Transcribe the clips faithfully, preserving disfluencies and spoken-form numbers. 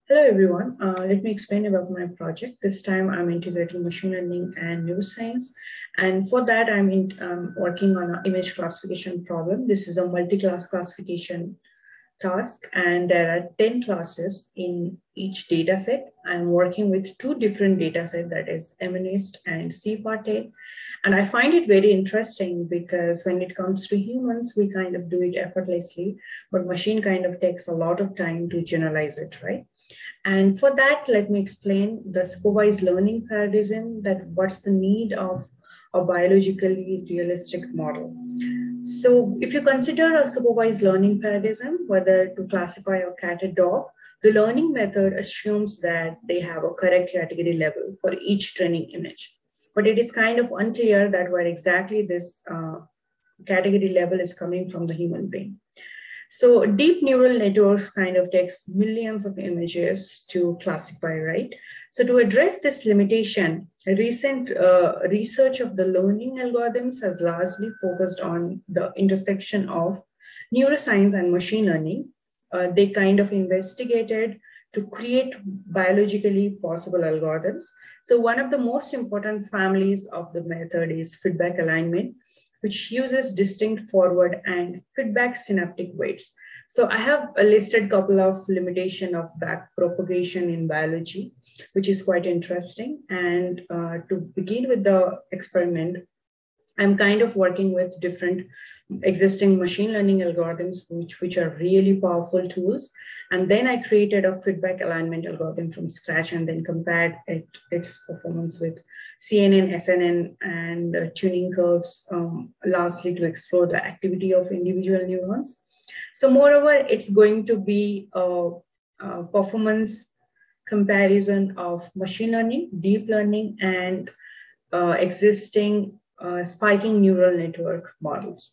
Hello everyone, uh, let me explain about my project. This time I'm integrating machine learning and neuroscience, and for that I'm in, um, working on an image classification problem. This is a multi-class classification task, and there are ten classes in each data set. I'm working with two different data sets, that is MNIST and C F A R ten. And I find it very interesting because when it comes to humans, we kind of do it effortlessly, but machine kind of takes a lot of time to generalize it, right? And for that, let me explain the supervised learning paradigm, that what's the need of a biologically realistic model. So if you consider a supervised learning paradigm, whether to classify a cat or dog, the learning method assumes that they have a correct category level for each training image. But it is kind of unclear that where exactly this uh, category level is coming from the human brain. So deep neural networks kind of takes millions of images to classify, right? So to address this limitation, recent uh, research of the learning algorithms has largely focused on the intersection of neuroscience and machine learning. Uh, they kind of investigated to create biologically possible algorithms. So one of the most important families of the method is feedback alignment, which uses distinct forward and feedback synaptic weights. So I have a listed couple of limitation of back propagation in biology, which is quite interesting. And uh, to begin with the experiment, I'm kind of working with different existing machine learning algorithms, which, which are really powerful tools. And then I created a feedback alignment algorithm from scratch and then compared it, its performance with C N N, S N N, and uh, tuning curves, um, lastly to explore the activity of individual neurons. So moreover, it's going to be a, a performance comparison of machine learning, deep learning, and uh, existing uh, spiking neural network models.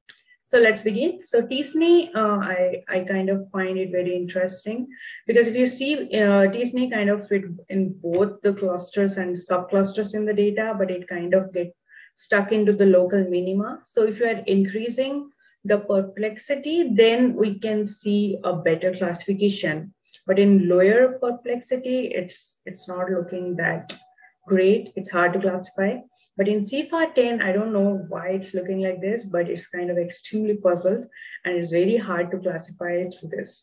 So let's begin. So T S N E, uh, I, I kind of find it very interesting because if you see uh, T S N E kind of fit in both the clusters and subclusters in the data, but it kind of get stuck into the local minima. So if you are increasing the perplexity, then we can see a better classification. But in lower perplexity, it's, it's not looking that great. It's hard to classify. But in C F A R ten, I don't know why it's looking like this, but it's kind of extremely puzzled and it's very hard to classify it through this.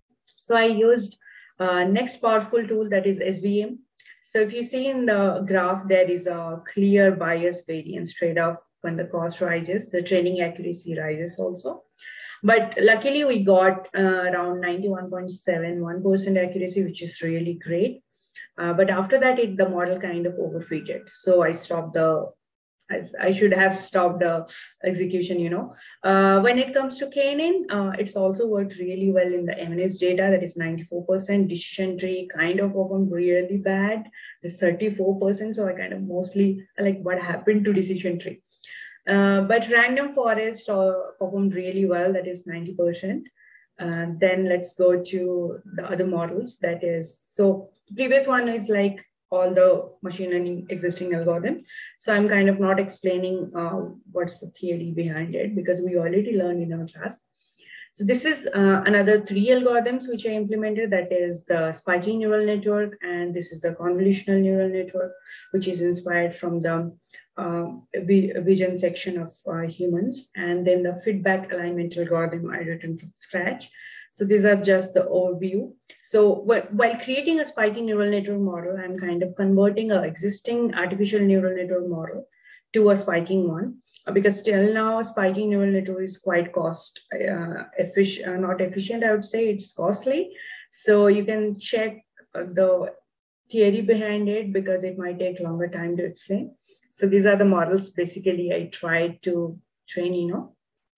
So I used uh, next powerful tool, that is S V M. So if you see in the graph, there is a clear bias variance trade-off when the cost rises, the training accuracy rises also. But luckily we got uh, around ninety-one point seven one percent accuracy, which is really great. Uh, but after that, it, the model kind of overfitted. So I stopped the, as I should have stopped the execution, you know. Uh, when it comes to K N N, uh, it's also worked really well in the M N I S T data, that is ninety-four percent. Decision tree kind of performed really bad, it's thirty-four percent. So I kind of mostly like what happened to decision tree. Uh, but random forest uh, performed really well, that is ninety percent. Uh, then let's go to the other models, that is, so previous one is like all the machine learning existing algorithm. So I'm kind of not explaining uh, what's the theory behind it because we already learned in our class. So this is uh, another three algorithms which I implemented, that is the spiking neural network, and this is the convolutional neural network, which is inspired from the uh, vision section of uh, humans, and then the feedback alignment algorithm I written from scratch. So these are just the overview. So while creating a spiking neural network model, I'm kind of converting an existing artificial neural network model to a spiking one, because till now spiking neural network is quite cost uh, efficient, uh, not efficient, I would say it's costly. So you can check the theory behind it because it might take longer time to explain. So these are the models basically I tried to train, you know.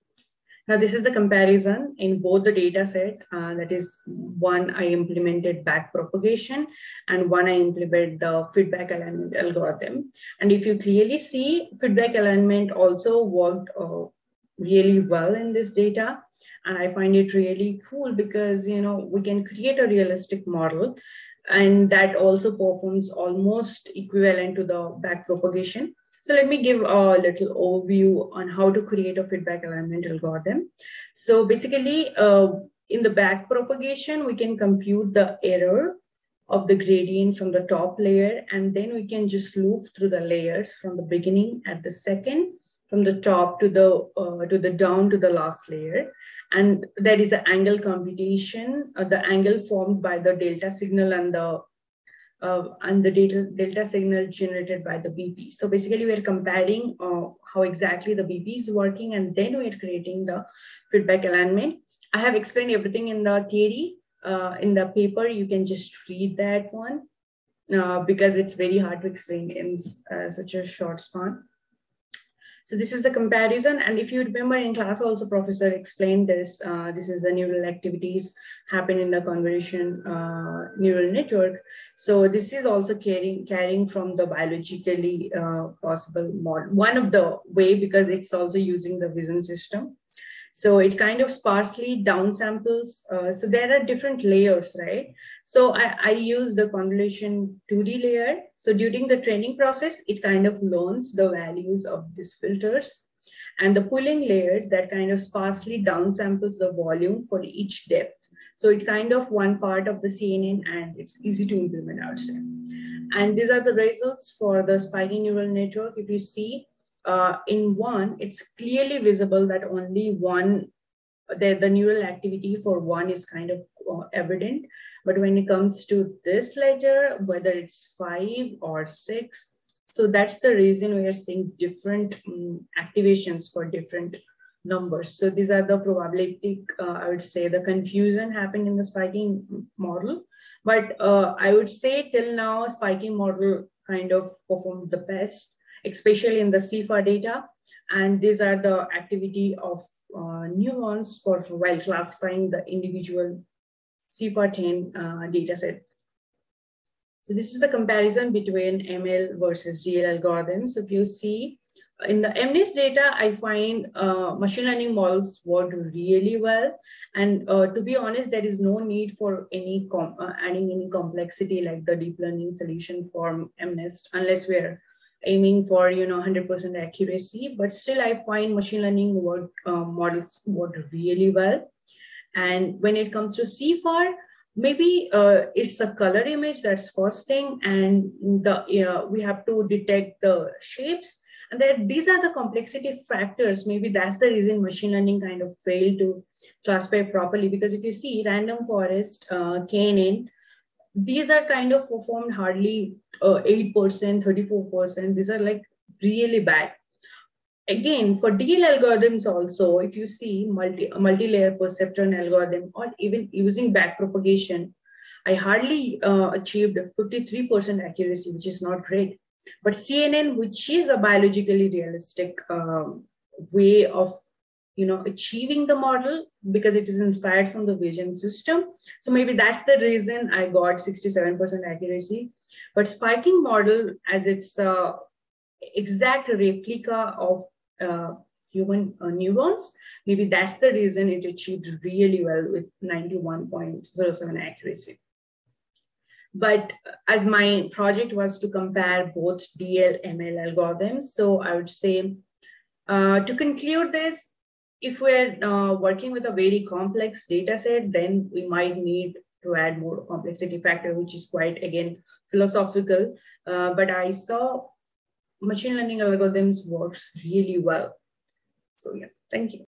Now, this is the comparison in both the data set. Uh, that is, one I implemented back propagation and one I implemented the feedback alignment algorithm. And if you clearly see, feedback alignment also worked uh, really well in this data. And I find it really cool because, you know, we can create a realistic model and that also performs almost equivalent to the back propagation. So let me give a little overview on how to create a feedback alignment algorithm. So basically, uh, in the back propagation, we can compute the error of the gradient from the top layer, and then we can just loop through the layers from the beginning at the second, from the top to the uh, to the down to the last layer. And there is an angle computation, uh, the angle formed by the delta signal and the uh, and the data, delta signal generated by the B P. So basically, we are comparing uh, how exactly the B P is working, and then we are creating the feedback alignment. I have explained everything in the theory. Uh, in the paper, you can just read that one uh, because it's very hard to explain in uh, such a short span. So this is the comparison. And if you remember in class also, professor explained this. Uh, this is the neural activities happen in the convolution uh, neural network. So this is also carrying, carrying from the biologically uh, possible model. One of the way, because it's also using the vision system. So it kind of sparsely downsamples. Uh, so there are different layers, right? So I, I use the convolution two D layer. So during the training process, it kind of learns the values of these filters, and the pooling layers that kind of sparsely downsamples the volume for each depth. So it kind of one part of the C N N, and it's easy to implement outside. And these are the results for the spiking neural network. If you see, Uh, in one, it's clearly visible that only one, the, the neural activity for one is kind of uh, evident. But when it comes to this ledger, whether it's five or six, so that's the reason we are seeing different um, activations for different numbers. So these are the probabilistic, uh, I would say, the confusion happened in the spiking model. But uh, I would say till now, spiking model kind of performed the best, especially in the C F A R data. And these are the activity of uh, neurons for while classifying the individual C F A R ten uh, data set. So this is the comparison between M L versus D L algorithms. So if you see in the M NIST data, I find uh, machine learning models work really well. And uh, to be honest, there is no need for any com uh, adding any complexity like the deep learning solution for M NIST, unless we're aiming for, you know, one hundred percent accuracy. But still, I find machine learning work, uh, models work really well. And when it comes to C F A R, maybe uh, it's a color image, that's first thing, and the uh, we have to detect the shapes. And that these are the complexity factors. Maybe that's the reason machine learning kind of failed to classify properly. Because if you see random forest, uh, K N N, these are kind of performed hardly uh, eight percent, thirty-four percent. These are like really bad. Again, for D L algorithms also, if you see multi, multi-layer perceptron algorithm or even using backpropagation, I hardly uh, achieved fifty-three percent accuracy, which is not great. But C N N, which is a biologically realistic um, way of, you know, achieving the model, because it is inspired from the vision system. So maybe that's the reason I got sixty-seven percent accuracy. But spiking model, as it's uh, exact replica of uh, human uh, neurons, maybe that's the reason it achieved really well with ninety-one point zero seven accuracy. But as my project was to compare both D L M L algorithms, so I would say uh, to conclude this, if we're uh, working with a very complex data set, then we might need to add more complexity factor, which is quite, again, philosophical. Uh, but I saw machine learning algorithms works really well. So yeah, thank you.